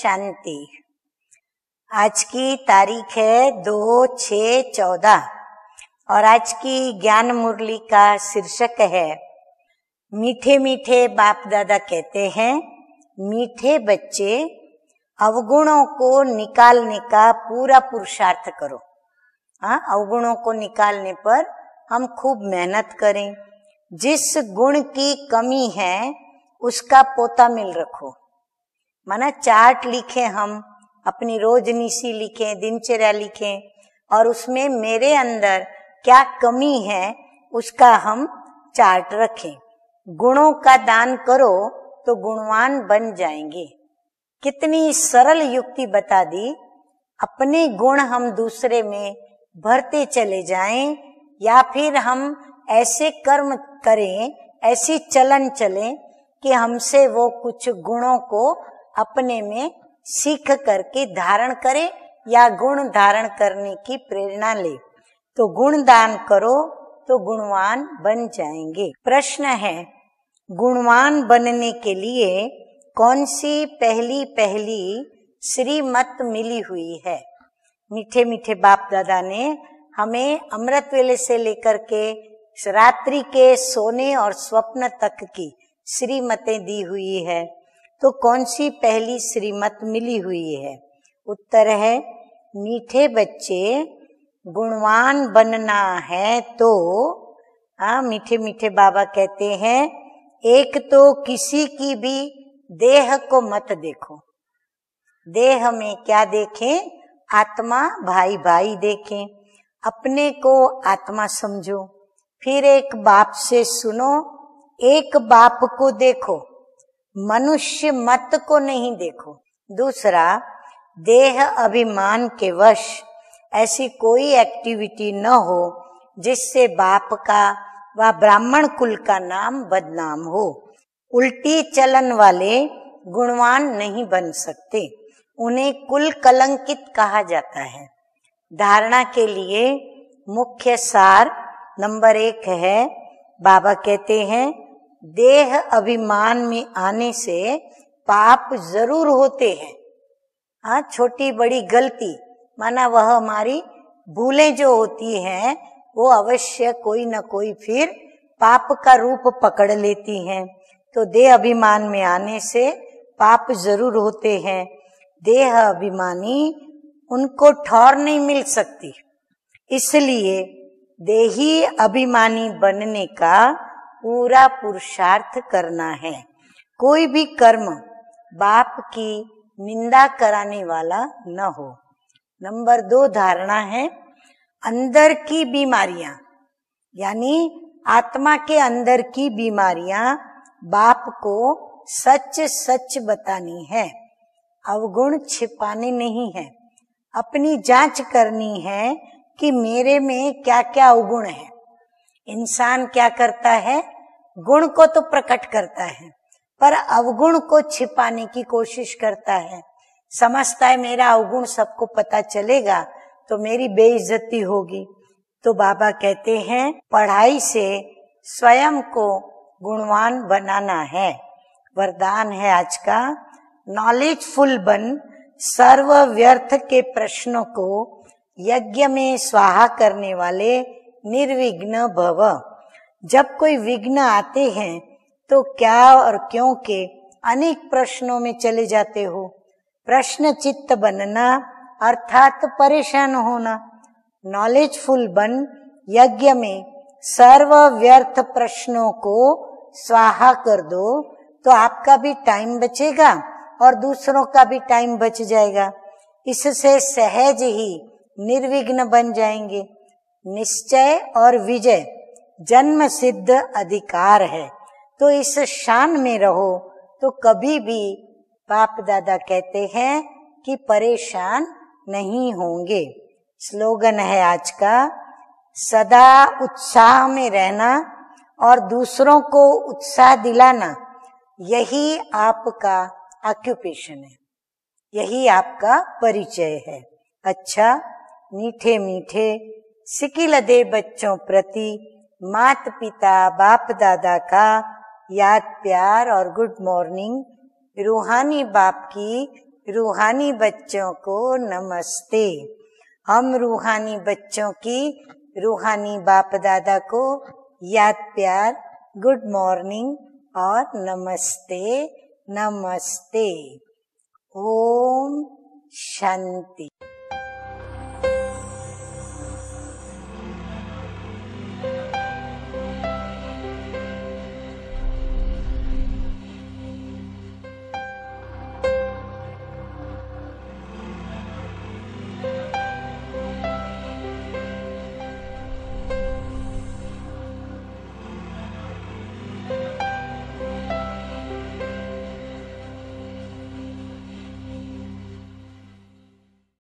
शांति। आज की तारीख है 2/6/14 और आज की ज्ञान मुरली का शीर्षक है मीठे मीठे बाप दादा कहते हैं मीठे बच्चे अवगुणों को निकालने का पूरा पुरुषार्थ करो। अवगुणों को निकालने पर हम खूब मेहनत करें। जिस गुण की कमी है उसका पोता मिल रखो। माना चार्ट लिखें, हम अपनी रोजनिशी लिखें, दिनचर्या लिखें और उसमें मेरे अंदर क्या कमी है उसका हम चार्ट रखें। गुणों का दान करो तो गुणवान बन जाएंगे। कितनी सरल युक्ति बता दी। अपने गुण हम दूसरे में भरते चले जाएं या फिर हम ऐसे कर्म करें, ऐसी चलन चलें कि हमसे वो कुछ गुणों को अपने में सीख करके धारण करे या गुण धारण करने की प्रेरणा ले। तो गुण दान करो तो गुणवान बन जाएंगे। प्रश्न है, गुणवान बनने के लिए कौन सी पहली श्रीमत मिली हुई है? मीठे मीठे बाप दादा ने हमें अमृत वेले से लेकर के रात्रि के सोने और स्वप्न तक की श्रीमतें दी हुई है। तो कौन सी पहली श्रीमत मिली हुई है? उत्तर है, मीठे बच्चे गुणवान बनना है तो मीठे मीठे बाबा कहते हैं एक तो किसी की भी देह को मत देखो। देह में क्या देखें? आत्मा, भाई भाई देखें। अपने को आत्मा समझो। फिर एक बाप से सुनो, एक बाप को देखो, मनुष्य मत को नहीं देखो। दूसरा, देह अभिमान के वश ऐसी कोई एक्टिविटी न हो जिससे बाप का व ब्राह्मण कुल का नाम बदनाम हो। उल्टी चलन वाले गुणवान नहीं बन सकते, उन्हें कुल कलंकित कहा जाता है। धारणा के लिए मुख्य सार नंबर 1 है, बाबा कहते हैं देह अभिमान में आने से पाप जरूर होते हैं। छोटी बड़ी गलती, माना वह हमारी भूलें जो होती हैं वो अवश्य कोई न कोई फिर पाप का रूप पकड़ लेती हैं। तो देह अभिमान में आने से पाप जरूर होते हैं। देह अभिमानी उनको ठौर नहीं मिल सकती, इसलिए देही अभिमानी बनने का पूरा पुरुषार्थ करना है। कोई भी कर्म बाप की निंदा कराने वाला न हो। नंबर 2 धारणा है, अंदर की बीमारियां यानी आत्मा के अंदर की बीमारियां बाप को सच सच बतानी है। अवगुण छिपाने नहीं है। अपनी जांच करनी है कि मेरे में क्या क्या अवगुण है। इंसान क्या करता है? गुण को तो प्रकट करता है पर अवगुण को छिपाने की कोशिश करता है। समझता है मेरा अवगुण सबको पता चलेगा तो मेरी बेइज्जती होगी। तो बाबा कहते हैं पढ़ाई से स्वयं को गुणवान बनाना है। वरदान है आज का, नॉलेजफुल बन, सर्व व्यर्थ के प्रश्नों को यज्ञ में स्वाहा करने वाले निर्विघ्न भव। जब कोई विघ्न आते हैं तो क्या और क्यों के अनेक प्रश्नों में चले जाते हो। प्रश्न चित्त बनना अर्थात परेशान होना। नॉलेजफुल बन, यज्ञ में सर्व व्यर्थ प्रश्नों को स्वाहा कर दो तो आपका भी टाइम बचेगा और दूसरों का भी टाइम बच जाएगा। इससे सहज ही निर्विघ्न बन जाएंगे। निश्चय और विजय जन्म सिद्ध अधिकार है, तो इस शान में रहो तो कभी भी बाप दादा कहते हैं कि परेशान नहीं होंगे। स्लोगन है आज का, सदा उत्साह में रहना और दूसरों को उत्साह दिलाना, यही आपका ऑक्यूपेशन है, यही आपका परिचय है। अच्छा, मीठे मीठे सिकिल दे बच्चों प्रति माता पिता बाप दादा का याद प्यार और गुड मॉर्निंग। रूहानी बाप की रूहानी बच्चों को नमस्ते। हम रूहानी बच्चों की रूहानी बाप दादा को याद प्यार, गुड मॉर्निंग और नमस्ते नमस्ते। ओम शांति।